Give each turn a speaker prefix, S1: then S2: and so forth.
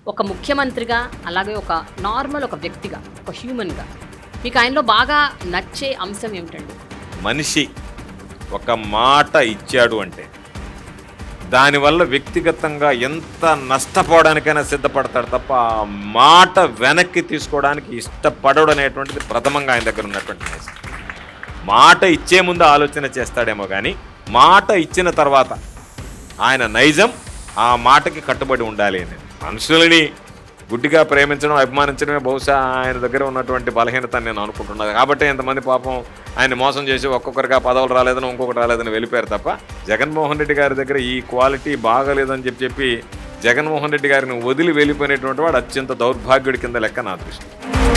S1: ఒక ముఖ్యమంత్రిగా, అలాగే ఒక నార్మల్ ఒక వ్యక్తిగా, ఒక హ్యూమన్‌గా మీకు ఆయనలో బాగా నచ్చే అంశం ఏమిటండి?
S2: మనిషి ఒక మాట ఇచ్చాడు అంటే దానివల్ల వ్యక్తిగతంగా ఎంత నష్టపోవడానికైనా సిద్ధపడతాడు తప్ప ఆ మాట వెనక్కి తీసుకోవడానికి ఇష్టపడడు అనేటువంటిది ప్రథమంగా ఆయన దగ్గర ఉన్నటువంటి నైజం. మాట ఇచ్చే ముందు ఆలోచన చేస్తాడేమో కానీ మాట ఇచ్చిన తర్వాత ఆయన నైజం ఆ మాటకి కట్టుబడి ఉండాలి అని. మనుషులని గుడ్డిగా ప్రేమించడం, అభిమానించడమే బహుశా ఆయన దగ్గర ఉన్నటువంటి బలహీనత అని నేను అనుకుంటున్నాను. కాబట్టి ఎంతమంది పాపం ఆయన మోసం చేసి ఒక్కొక్కరికి ఆ పదవులు రాలేదని ఇంకొకటి రాలేదని వెళ్ళిపోయారు తప్ప జగన్మోహన్ రెడ్డి గారి దగ్గర ఈ క్వాలిటీ బాగలేదని చెప్పి జగన్మోహన్ రెడ్డి గారిని వదిలి వెళ్ళిపోయినటువంటి వాడు అత్యంత దౌర్భాగ్యుడి కింద లెక్క నా దృష్టి.